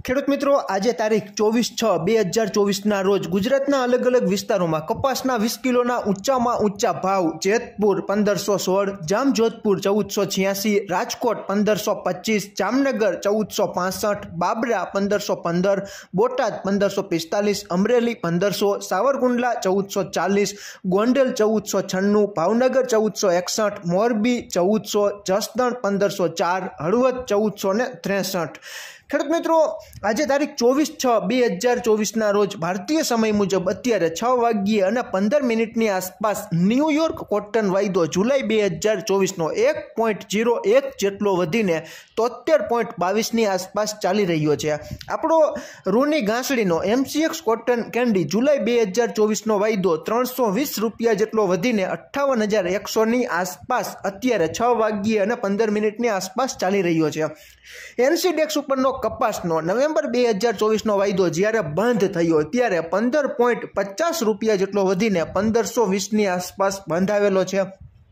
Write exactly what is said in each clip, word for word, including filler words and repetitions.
ખેડૂત મિત્રો, આજે તારીખ ચોવીસ છ બે હજાર ચોવીસના રોજ ગુજરાતના અલગ અલગ વિસ્તારોમાં કપાસના વીસ કિલોના ઊંચામાં ઊંચા ભાવ જેતપુર પંદરસો સોળ, જામજોધપુર ચૌદસો છ્યાસી, રાજકોટ પંદરસો પચીસ, જામનગર ચૌદસો પાસઠ, બાબરા પંદરસો પંદર, બોટાદ પંદરસો પિસ્તાલીસ, અમરેલી પંદરસો, સાવરકુંડલા ચૌદસો ચાલીસ, ગોંડલ ચૌદસો છન્નું, ભાવનગર ચૌદસો એકસઠ, મોરબી ચૌદસો, જસદણ પંદરસો ચાર, હળવદ ચૌદસો ને ત્રેસઠ। ખેડૂત મિત્રો, આજે તારીખ ચોવીસ છ બે હજાર ચોવીસના રોજ ભારતીય સમય મુજબ અત્યારે છ વાગ્યે અને પંદર મિનિટની આસપાસ ન્યૂયોર્ક કોટન વાયદો જુલાઈ બે હજાર ચોવીસનો એક પોઈન્ટ જીરો એક જેટલો વધીને તોતેર પોઈન્ટ બાવીસની આસપાસ ચાલી રહ્યો છે। આપણો રૂની ઘાસડીનો એમસીએક્સ કોટન કેન્ડી જુલાઈ બે હજાર ચોવીસનો વાયદો ત્રણસો વીસ રૂપિયા જેટલો વધીને અઠ્ઠાવન હજાર એકસોની આસપાસ અત્યારે છ વાગ્યે અને પંદર મિનિટની આસપાસ ચાલી રહ્યો છે। એનસીડેક્સ ઉપરનો કપાસનો નવેમ્બર બે હજાર ચોવીસનો વાયદો જ્યારે બંધ થયો ત્યારે પંદર પોઈન્ટ પચાસ રૂપિયા જેટલો વધીને પંદરસો વીસની આસપાસ બંધાવેલો છે।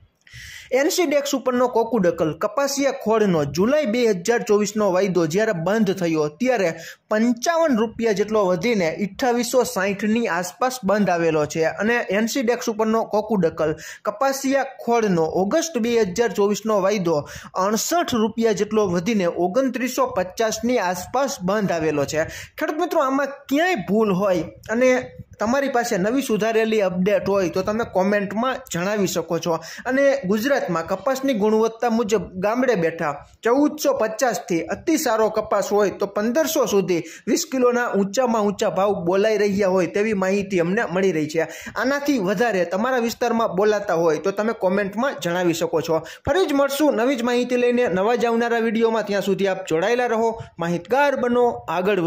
એનસીડેક્સ ઉપરનો કોકુડકલ કપાસિયા ખોળનો જુલાઈ બે હજાર ચોવીસનો વાયદો જ્યારે બંધ થયો ત્યારે પંચાવન રૂપિયા જેટલો વધીને અઠ્ઠાવીસો સાહીઠની આસપાસ બંધ આવેલો છે અને એનસીડેક્સ ઉપરનો કોકુડકલ કપાસિયા ખોળનો ઓગસ્ટ બે હજાર ચોવીસનો વાયદો અડસઠ રૂપિયા જેટલો વધીને ઓગણત્રીસો પચાસની આસપાસ બંધ આવેલો છે। ખેડૂત મિત્રો, આમાં ક્યાંય ભૂલ હોય અને તમારી પાસે નવી સુધારેલી અપડેટ હોય તો તમે કોમેન્ટમાં જણાવી શકો છો। અને ગુજરાતમાં કપાસની ગુણવત્તા મુજબ ગામડે બેઠા ચૌદસો પચાસથી અતિ સારો કપાસ હોય તો પંદરસો સુધી વીસ કિલોના ઊંચામાં ઊંચા ભાવ બોલાઈ રહ્યા હોય તેવી માહિતી અમને મળી રહી છે। આનાથી વધારે તમારા વિસ્તારમાં બોલાતા હોય તો તમે કોમેન્ટમાં જણાવી શકો છો। ફરી જ મળશું નવી જ માહિતી લઈને નવા જ આવનારા વિડીયોમાં। ત્યાં સુધી આપ જોડાયેલા રહો, માહિતગાર બનો, આગળ